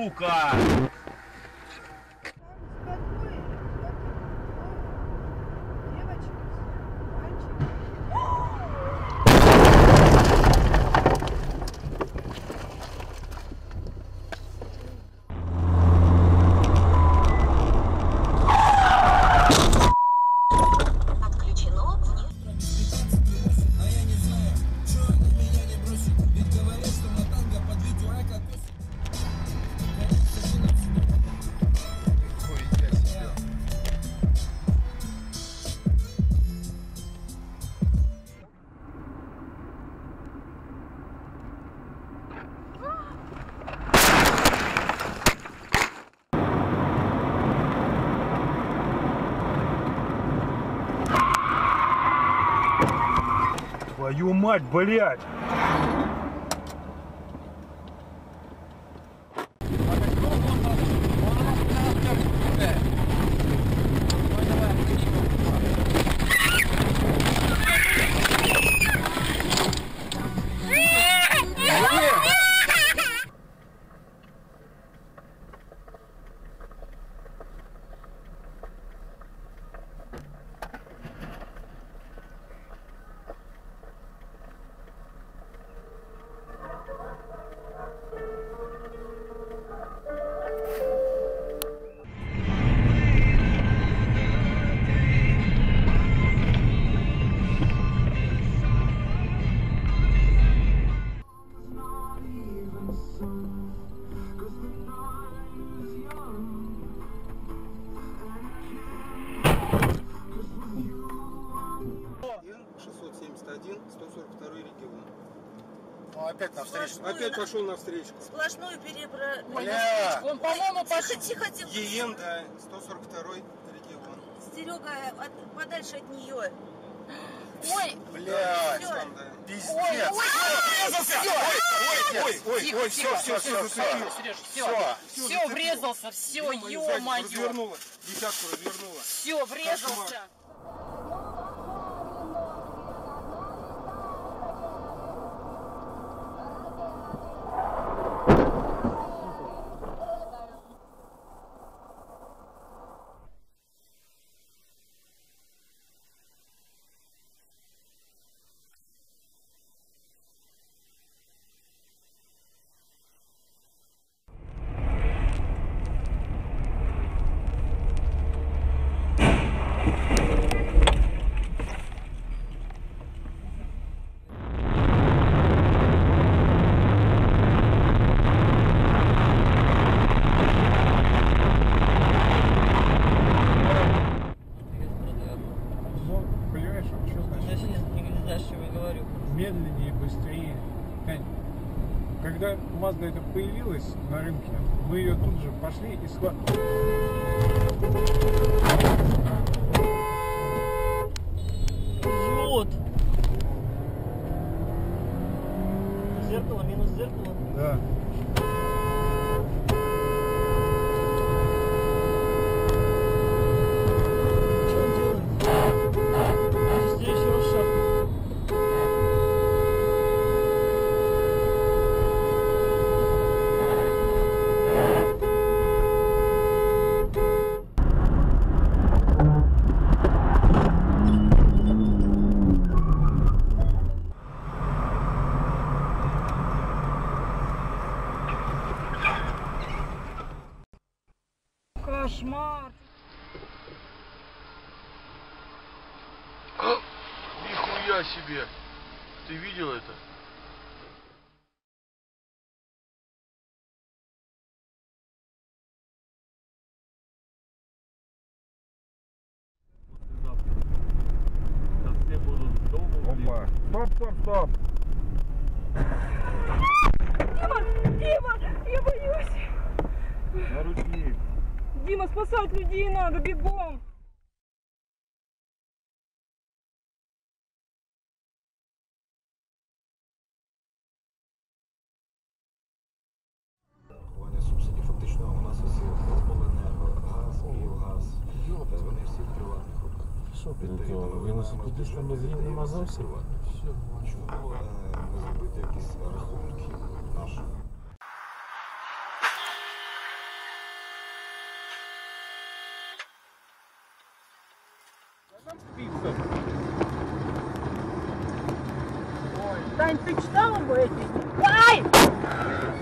сука! Твою мать, блядь! Опять навстречу. Опять пошел навстречу. Сплошную перебрал. Он, по-моему, тихо. ЕН, да, 142 регион. Серега, подальше от нее. Ой, блядь, пиздец. Все, врезался, все, ё-моё. Развернула, десятку развернула. Все, врезался. Медленнее, быстрее. Когда Mazda это появилась на рынке, мы ее тут же пошли и схватили. Жжет. Зеркало, минус зеркало. Да. Кошмар. Нихуя себе! Ты видел это? Сейчас все будут дома. Опа! Стоп! Дима, я боюсь. На руки! Дима, спасать людей надо, бегом. Субсидій фактично у нас усі обленерго, газ, Київгаз, вони всі в приватних руках. Що велосипедиста без ним нема зовсім? Чому не зробити якісь рахунки наших? Тань, ты читала мой эти? Ай!